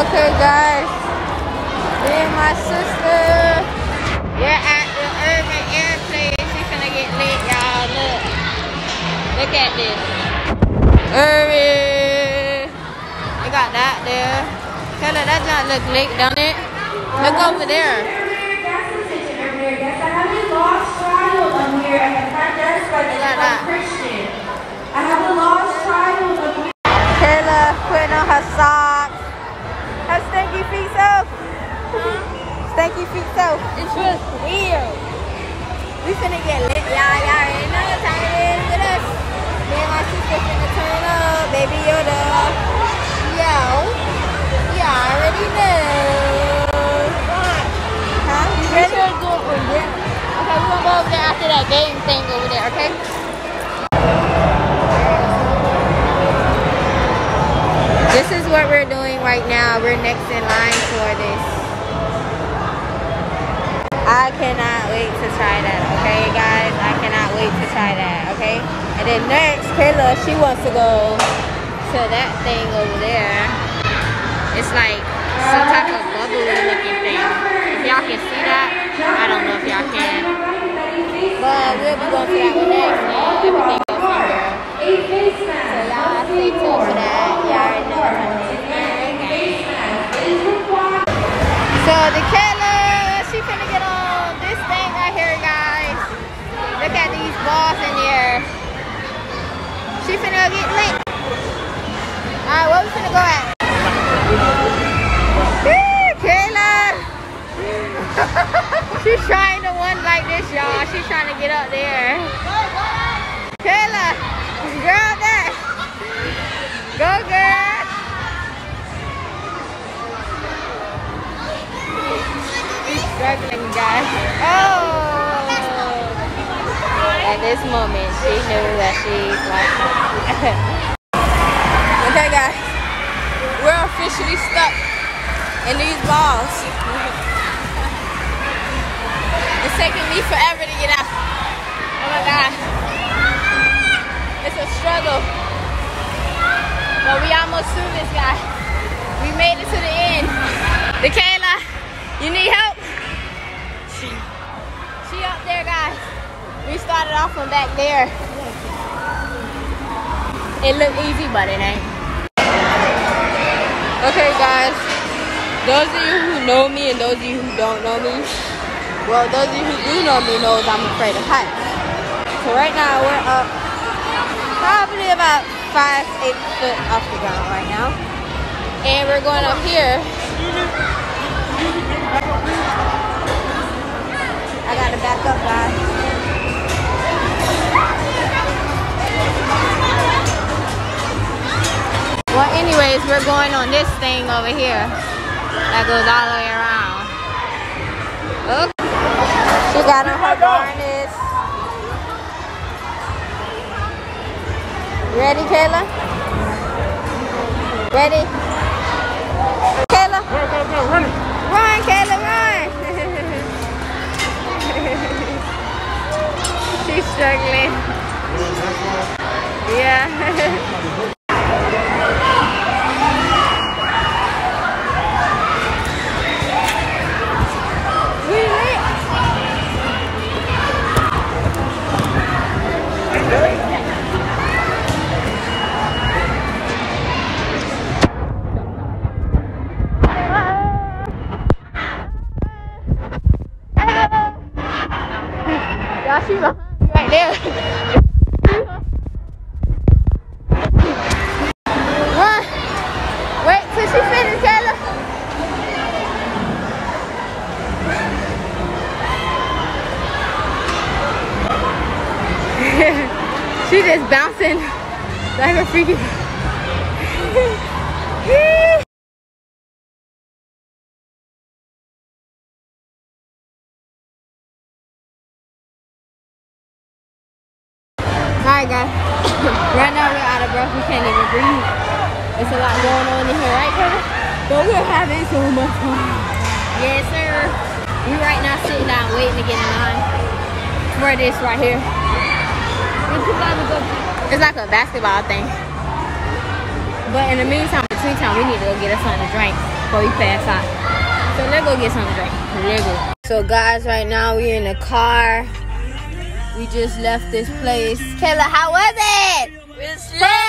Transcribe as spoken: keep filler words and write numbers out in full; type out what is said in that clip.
Okay, guys. Me and my sister, we're at the Urban Air Place. She's gonna get lit, y'all. Look. Look at this. Urban. We got that there. Kayla, that don't look lit, don't it? Look over there. I have a lost child on here at the front desk by the name of Christian. I have a lost child on here. Kayla putting on her socks. Her stinky feet soap. Stinky feet soap. It's just weird. We finna get lit, y'all. Y'all already know what time it is with us. Me and my sister finna turn up. Baby Yoda. Yo. Y'all already know. Huh? You ready? Okay, we're gonna go over there after that game thing over there, okay? This is what we're doing right now. We're next in line for this. I cannot wait to try that, okay, guys? I cannot wait to try that, okay? And then next, Kayla, she wants to go to that thing over there. It's like some type of bubbly looking thing. If y'all can see that, I don't know if y'all can. But we'll be going to that one next and everything else from here. So y'all stay tuned for that. Y'all already know what time it is. So the Kayla, she finna get on this thing right here, guys. Look at these balls in there. She finna get lit. Alright, where we finna go at? Woo, Kayla! She's trying to one like this, y'all. She's trying to get up there. Kayla! Girl, that! Go, girl! She's struggling, guys. Oh! At this moment, she knew that she lost her. Okay, guys. We're officially stuck in these balls. It's taking me forever to get out. Oh my God. It's a struggle. But we almost through this, guy. We made it to the end. Kayla, you need help? She, she up there, guys. We started off from back there. It looked easy, but it ain't. Okay, guys. Those of you who know me and those of you who don't know me, well, those of you who do know me knows I'm afraid of heights. So right now we're up probably about five, eight foot off the ground right now. And we're going up here. I gotta back up, guys. Well, anyways, we're going on this thing over here that goes all the way around. Okay. She got on her harness. Ready, Kayla? Ready? Kayla? Go, go, go, run it. Run, Kayla, run! She's struggling. Yeah. She behind you right there. Run. Wait till she finishes, Kayla. She just bouncing like a freaking. Alright, guys. Right now we're out of breath. We can't even breathe. There's a lot going on in here, right, Kevin? But we're having so much fun. Yes, sir. We right now sitting down waiting to get in line for this right here. It's like a basketball thing. But in the meantime, between time, we need to go get us something to drink. before we pass out. So let's go get something to drink. Let's go. So guys, right now we're in the car. We just left this place. Kayla, how was it? It's lit.